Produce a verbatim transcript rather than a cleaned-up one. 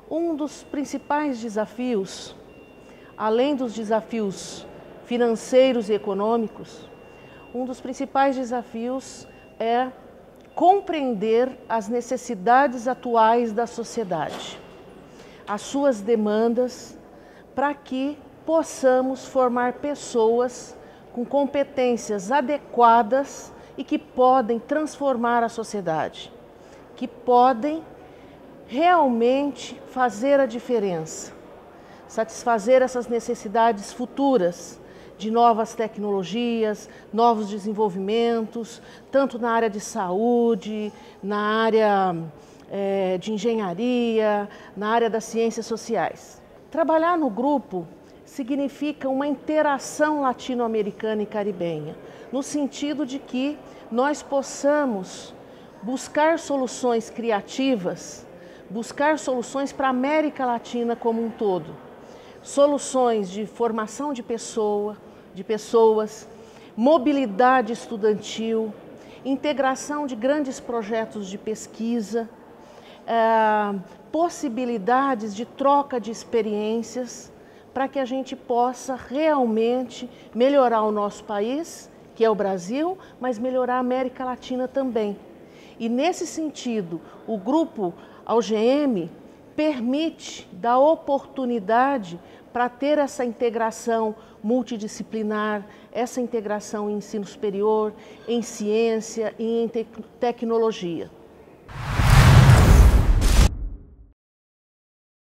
Um dos principais desafios, além dos desafios financeiros e econômicos, um dos principais desafios é compreender as necessidades atuais da sociedade, as suas demandas, para que possamos formar pessoas com competências adequadas e que podem transformar a sociedade, que podem realmente fazer a diferença, satisfazer essas necessidades futuras de novas tecnologias, novos desenvolvimentos, tanto na área de saúde, na área é, de engenharia, na área das ciências sociais. Trabalhar no grupo significa uma interação latino-americana e caribenha, no sentido de que nós possamos buscar soluções criativas, buscar soluções para a América Latina como um todo, soluções de formação de pessoa, de pessoas, mobilidade estudantil, integração de grandes projetos de pesquisa, é, possibilidades de troca de experiências para que a gente possa realmente melhorar o nosso país, que é o Brasil, mas melhorar a América Latina também. E nesse sentido, o grupo A U G M permite dar oportunidade para ter essa integração multidisciplinar, essa integração em ensino superior, em ciência e em te- tecnologia.